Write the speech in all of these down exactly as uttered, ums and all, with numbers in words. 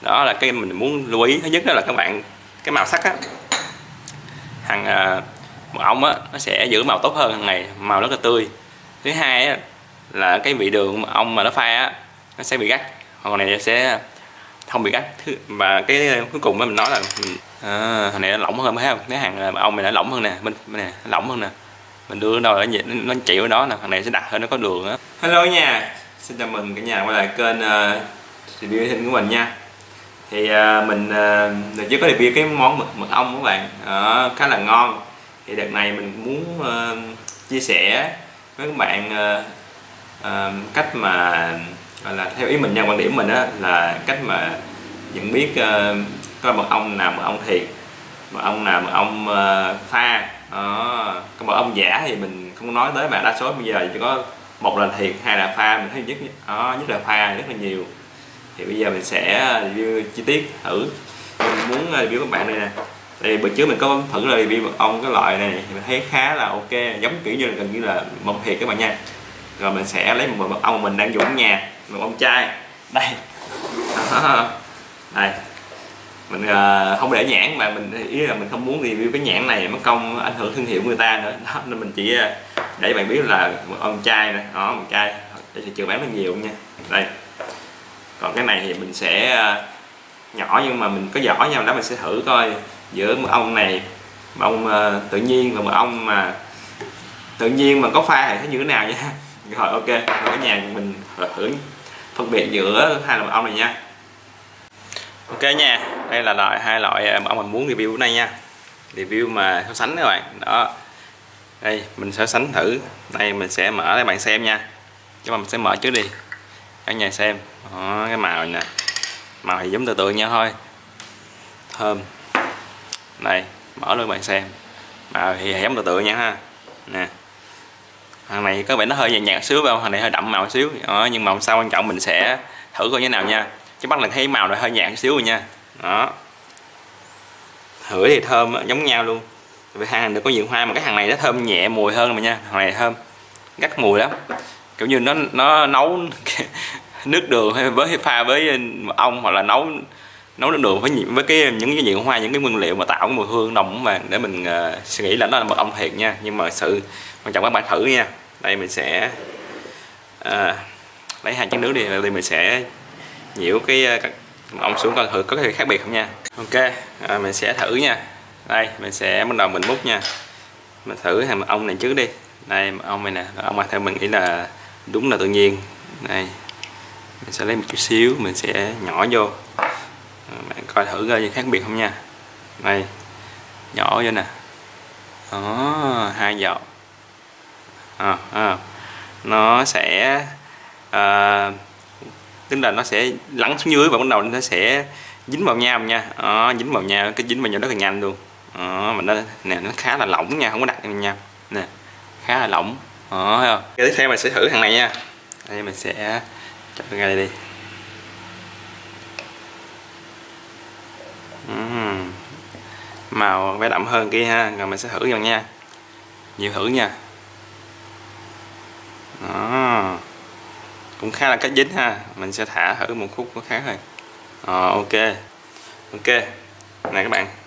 Đó là cái mình muốn lưu ý. Thứ nhất đó là các bạn cái màu sắc á, hàng uh, mật ong á nó sẽ giữ màu tốt hơn, hàng này màu rất là tươi. Thứ hai á, là cái vị đường mật ong mà nó pha á nó sẽ bị gắt, còn này sẽ không bị gắt. Thứ và cái cuối cùng mình nói là mình, à, hàng này nó lỏng hơn, thấy không? Cái hàng mật ong này nó lỏng hơn nè, bên này nó lỏng hơn nè, mình đưa nó ở nhiệt nó chịu ở đó nè, hàng này sẽ đặc hơn, nó có đường á. Hello nha, xin chào mừng cả nhà quay lại kênh uh, review hình của mình nha. Thì uh, mình uh, đợt trước có review cái món mật mật ong của các bạn, uh, khá là ngon. Thì đợt này mình muốn uh, chia sẻ với các bạn uh, uh, cách mà gọi là theo ý mình nha, quan điểm mình á, là cách mà nhận biết uh, coi mật ong nào mật ong thiệt, mật ong nào mật ong uh, pha. Đó. Cái mật ong giả thì mình không nói tới, mà đa số bây giờ chỉ có một là thiệt, hai là pha. Mình thấy nhất đó, nhất là pha rất là nhiều. Thì bây giờ mình sẽ review chi tiết thử. Mình muốn review các bạn đây nè. Thì bữa trước mình có thử review mật ong cái loại này, thì mình thấy khá là ok, giống kiểu như là gần như là mật thiệt các bạn nha. Rồi mình sẽ lấy một mật ong mình đang dùng ở nhà, mật ong chai đây. Đó. Đây mình uh, không để nhãn, mà mình ý là mình không muốn review cái nhãn này mất công ảnh hưởng thương hiệu của người ta nữa. Đó, nên mình chỉ để bạn biết là mật ong chai nè, đó mật chai để thị trường bán rất nhiều nha. Đây, còn cái này thì mình sẽ uh, nhỏ nhưng mà mình có vỏ nha, đó mình sẽ thử coi giữa mật ong này, mật ong uh, tự nhiên và mật ong mà tự nhiên mà có pha thì thấy như thế nào nha. Rồi ok, ở nhà mình thử phân biệt giữa hai loại mật ong này nha. Ok nha, đây là loại hai loại mật ong mình muốn review này nha. Review mà so sánh các bạn. Đó. Đây mình so sánh thử. Đây mình sẽ mở để bạn xem nha. Nhưng mà mình sẽ mở trước đi. Cả nhà xem. Đó, cái màu này nè. Màu thì giống tự tượng nhau thôi. Thơm. Đây, mở lên bạn xem. Màu thì giống tự tượng nha ha. Nè. Hàng này có vẻ nó hơi nhạt nhạt xíu phải không? Hàng này hơi đậm màu xíu. Đó, nhưng mà hôm sau quan trọng mình sẽ thử coi như thế nào nha. Chứ bắt là thấy màu này hơi nhạt xíu rồi nha. Đó. Hửi thì thơm giống nhau luôn. Vì hàng được có nhiều hoa, mà cái hàng này nó thơm nhẹ mùi hơn mà nha. Hàng này thơm gắt mùi lắm. Kiểu như nó nó nấu nước đường hay với pha với mật ong, hoặc là nấu nấu nước đường với với cái những cái nhựa hoa, những cái nguyên liệu mà tạo cái mùi hương nồng mà để mình uh, suy nghĩ là nó là mật ong thiệt nha. Nhưng mà sự quan trọng các bạn thử nha. Đây mình sẽ uh, lấy hai chén nước đi, rồi mình sẽ nhiễu cái mật ong xuống coi thử có cái gì khác biệt không nha. Ok, à, mình sẽ thử nha. Đây mình sẽ bắt đầu mình múc nha. Mình thử hàng mật ong này trước đi. Đây mật ong này nè, mật ong mà theo mình nghĩ là đúng là tự nhiên. Đây mình sẽ lấy một chút xíu, mình sẽ nhỏ vô. À, bạn coi thử coi gì khác biệt không nha. Đây nhỏ vô nè. Đó, hai giọt. À, à, nó sẽ à, tức là nó sẽ lắng xuống dưới và bắt đầu nó sẽ dính vào nhau nha. Đó, dính vào nhau, cái dính vào nhau rất là nhanh luôn. Đó, mà nó nè, nó khá là lỏng nha, không có đặc vào nhau nè, khá là lỏng. Đó, thấy không? Tiếp theo mình sẽ thử thằng này nha. Đây mình sẽ cho ra đây đi. uhm. Màu vẻ đậm hơn kia ha, rồi mình sẽ thử vào nha, nhiều thử nha. Đó, cũng khá là cách dính ha, mình sẽ thả thử một khúc có khác rồi. Ờ, ok ok này các bạn,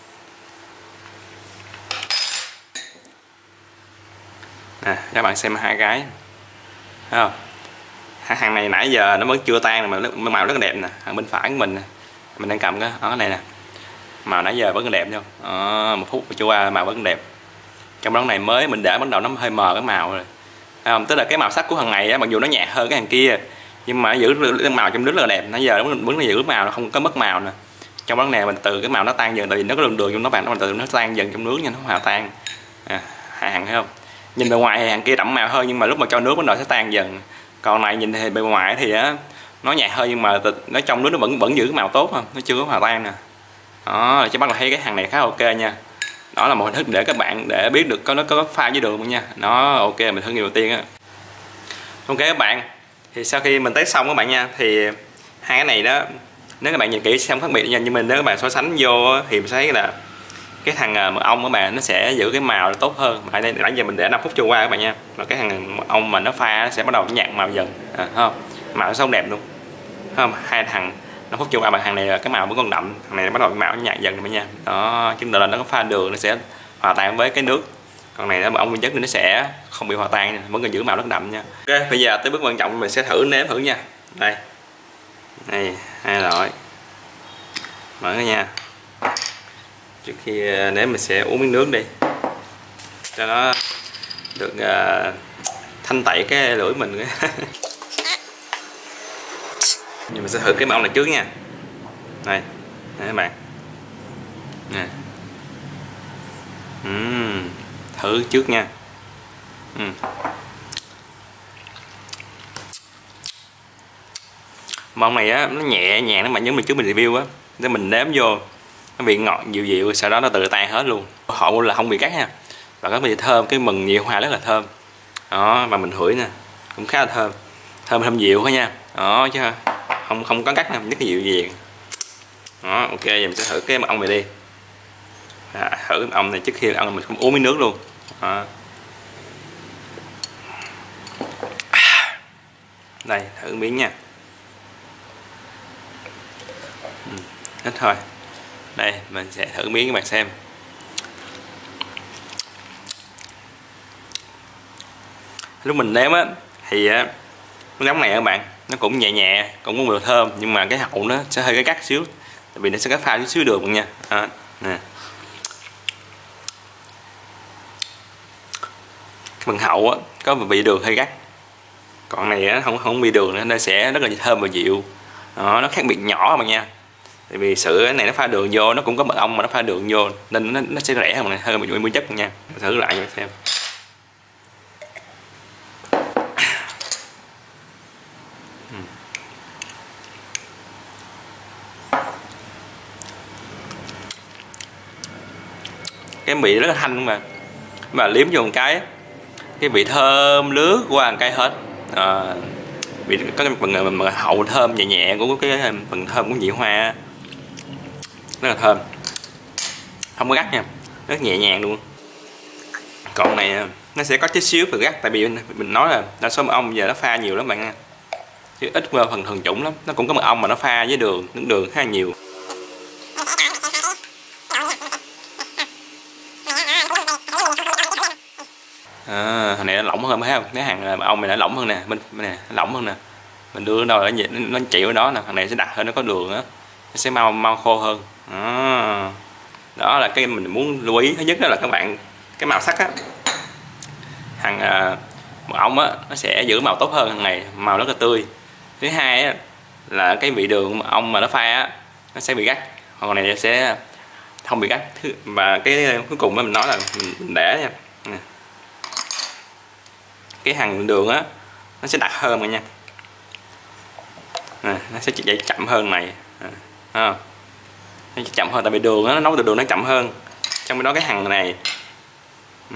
nè các bạn xem hai cái, thấy không? Hàng này nãy giờ nó vẫn chưa tan mà màu rất là đẹp nè. Hàng bên phải của mình nè, mình đang cầm cái đó này nè, màu nãy giờ vẫn đẹp không? Ờ, một phút chưa qua màu vẫn đẹp. Trong đó này mới mình để bắt đầu nó hơi mờ cái màu rồi. Không, tức là cái màu sắc của hàng này á, mặc dù nó nhạt hơn cái hàng kia nhưng mà giữ màu trong nước rất là đẹp. Nãy giờ nó vẫn giữ màu, nó không có mất màu nè. Trong đó này mình từ cái màu nó tan dần, tại vì nó có đường đường trong nó bạn, nó từ nó tan dần trong nước nha, nó không hòa tan. À, hai hàng thấy không? Nhìn bề ngoài thì hàng kia đậm màu hơn, nhưng mà lúc mà cho nước bắt đầu sẽ tan dần. Còn này nhìn thì bề ngoài thì á nó nhạt hơn, nhưng mà nó trong nước nó vẫn vẫn giữ cái màu tốt không, nó chưa có hòa tan nè. Đó, chứ bắt là thấy cái hàng này khá ok nha. Đó là một hình thức để các bạn để biết được có nó có pha với đường không nha. Nó ok, mình thử nghiệm đầu tiên á. Ok các bạn, thì sau khi mình test xong các bạn nha, thì hai cái này đó nếu các bạn nhìn kỹ xem khác biệt nha, nhưng mình nếu các bạn so sánh vô thì mình thấy là cái thằng mật ong các bạn nó sẽ giữ cái màu tốt hơn. Mà đây nãy giờ mình để năm phút trôi qua các bạn nha, và cái thằng mật ong mà nó pha nó sẽ bắt đầu nhạt màu dần, à, không màu nó sống đẹp luôn, không? Hai thằng năm phút chung qua, hàng này là cái màu vẫn còn đậm, hàng này bắt đầu màu nhạt dần rồi nha. Đó, chứng tỏ là nó có pha đường, nó sẽ hòa tan với cái nước. Còn này nó mật ong nguyên chất nên nó sẽ không bị hòa tan, vẫn còn giữ màu rất đậm nha. Ok, bây giờ tới bước quan trọng mình sẽ thử nếm thử nha. Đây, đây hai loại, mở ra nha. Trước khi nếm mình sẽ uống miếng nước đi cho nó được uh, thanh tẩy cái lưỡi mình. Nhưng mình sẽ thử cái mật ong này trước nha. Đây, đây các bạn. Nè. Uhm, thử trước nha. Uhm. Mật ong này á, nó nhẹ nhàng lắm mà giống mình trước mình review á, để mình nếm vô nó vị ngọt dịu dịu, sau đó nó tự tan hết luôn. Họ là không bị cắt nha, và có vị thơm, cái mừng nhị hoa rất là thơm. Đó, và mình hửi nè cũng khá là thơm, thơm thơm dịu thôi nha. Đó chứ không không có cắt nè, rất là dịu dàng. Đó, ok, giờ mình sẽ thử cái mật ong này đi. À, thử mật ong này trước khi ăn mình cũng uống miếng nước luôn. Đó. Đây, thử miếng nha. Ừ, hết thôi. Đây, mình sẽ thử miếng các bạn xem. Lúc mình nếm á thì á, cái giống này các bạn, nó cũng nhẹ nhẹ, cũng có mùi thơm, nhưng mà cái hậu nó sẽ hơi cái cắt xíu, tại vì nó sẽ có pha chút xíu đường nha. Đó, nè. Cái phần hậu á có vị đường hơi gắt, còn này á không không bị đường nữa, nó sẽ rất là thơm và dịu. Đó, nó khác biệt nhỏ mà nha. Tại vì sữa cái này nó pha đường vô, nó cũng có mật ong mà nó pha đường vô nên nó, nó sẽ rẻ hơn này, hơn nguyên chất nha. Mình thử lại cho bạn xem. Cái vị rất là thanh mà mà liếm vô một cái cái vị thơm lướt qua một cái hết. À, vị có cái phần hậu thơm nhẹ nhẹ của cái phần thơm của nhị hoa rất là thơm, không có gắt nha, rất nhẹ nhàng luôn. Còn này nó sẽ có chút xíu phần gắt, tại vì mình nói là đa số mật ong giờ nó pha nhiều lắm bạn nha, chứ ít qua phần thuần chủng lắm. Nó cũng có mật ong mà nó pha với đường, nước đường khá là nhiều. À, thằng này nó lỏng hơn, thấy không? Cái hàng ong này nó lỏng hơn nè, bên nè, nó lỏng hơn nè. Mình đưa nó rồi nó chịu ở đó nè, thằng này sẽ đặc hơn, nó có đường á, nó sẽ mau mau khô hơn. Đó. Đó là cái mình muốn lưu ý. Thứ nhất đó là các bạn cái màu sắc á, hàng uh, mật ong á nó sẽ giữ màu tốt hơn, hàng này màu rất là tươi. Thứ hai á là cái vị đường mật ong mà nó pha á nó sẽ bị gắt, còn này sẽ không bị gắt. Và cái cuối cùng mình nói là mình để nha, cái hàng đường á nó sẽ đặc hơn rồi nha. À, nó sẽ chạy chậm hơn này. À, nó chậm hơn tại vì đường á, nó nấu từ đường nó chậm hơn. Trong đó cái hàng này ừ.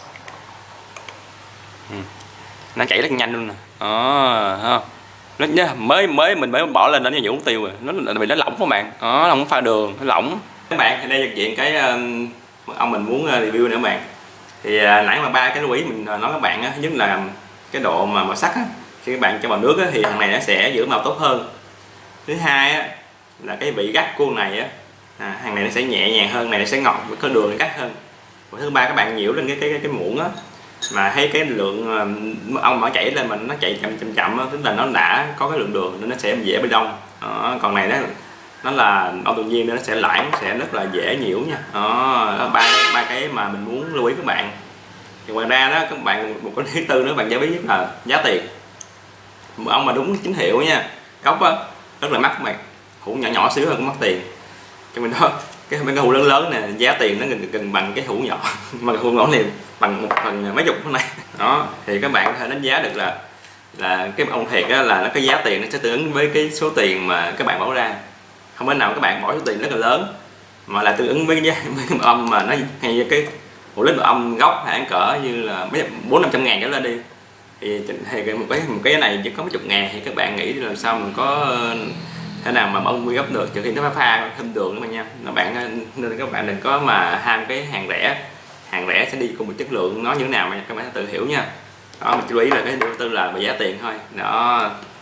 Ừ. nó chảy rất nhanh luôn nè. Đó, nó nhá, mới mới mình mới bỏ lên đó như uống tiêu rồi, nó vì nó lỏng các bạn. Đó, không pha đường, nó lỏng. Các bạn thì đây là chuyện cái mật ong mình muốn review nữa các bạn. Thì à, nãy mà ba cái lưu ý mình nói các bạn á, nhất là cái độ mà màu sắc á, khi các bạn cho vào nước á, thì thằng này nó sẽ giữ màu tốt hơn. Thứ hai á, là cái vị gắt của này á, à, hàng này nó sẽ nhẹ nhàng hơn, này nó sẽ ngọt, có đường gắt hơn. Và thứ ba các bạn nhiễu lên cái cái cái muỗng á, mà thấy cái lượng mật ong mà chảy lên mà nó chạy chậm chậm chậm á, tức là nó đã có cái lượng đường nên nó sẽ dễ bị đông. Đó, còn này nó nó là ong tự nhiên nên nó sẽ loãng, sẽ rất là dễ nhiễu nha. Đó, ba ba cái mà mình muốn lưu ý các bạn. Thì ngoài ra đó các bạn một cái thứ tư nữa bạn giải biết là giá tiền. Mật ong mà đúng chính hiệu nha, gốc á rất là mắc các bạn, hũ nhỏ nhỏ xíu hơn cũng mắc tiền. Cho mình đó cái mấy cái hũ lớn lớn nè, giá tiền nó gần gần bằng cái hũ nhỏ, mà cái hũ nhỏ này bằng một phần mấy chục cái này. Đó thì các bạn có thể đánh giá được là là cái mật ong thiệt á, là nó cái giá tiền nó sẽ tương ứng với cái số tiền mà các bạn bỏ ra. Không thể nào các bạn bỏ số tiền rất là lớn mà là tương ứng với cái giá với cái mật ong mà nó hay cái một lít mật ong gốc hãng cỡ như là mấy bốn năm trăm ngàn trở lên đi, thì, thì một cái một cái này chỉ có mấy chục ngàn, thì các bạn nghĩ làm sao mình có thế nào mà mật ong gốc được, trừ khi nó phải pha thêm đường nữa mà nha. Các bạn nên các bạn đừng có mà ham cái hàng rẻ, hàng rẻ sẽ đi cùng một chất lượng nó như thế nào mà các bạn tự hiểu nha. Đó, mình chú ý là cái điều tư là về giá tiền thôi. Đó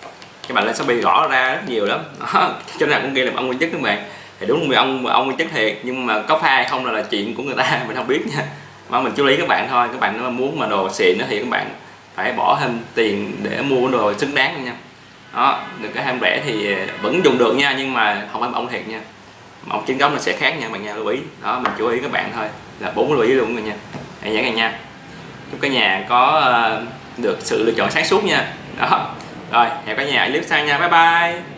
các bạn lên Shopee gõ ra rất nhiều lắm đó. Chỗ nào cũng ghi là mật ong nguyên chất các bạn, thì đúng là ông ông nguyên chất thiệt, nhưng mà có pha hay không là, là chuyện của người ta mình không biết nha, mà mình chú ý các bạn thôi. Các bạn muốn mà đồ xịn thì các bạn phải bỏ thêm tiền để mua đồ xứng đáng nha. Đó, đừng có ham rẻ thì vẫn dùng được nha, nhưng mà không phải mật ong thiệt nha, mật ong chính gốc nó sẽ khác nha bạn nha, lưu ý đó, mình chú ý các bạn thôi, là bốn lưu ý luôn rồi nha. Hãy nhớ nha, chúc cả nhà có uh, được sự lựa chọn sáng suốt nha. Đó rồi, hẹn cả nhà ở clip sau nha, bye bye.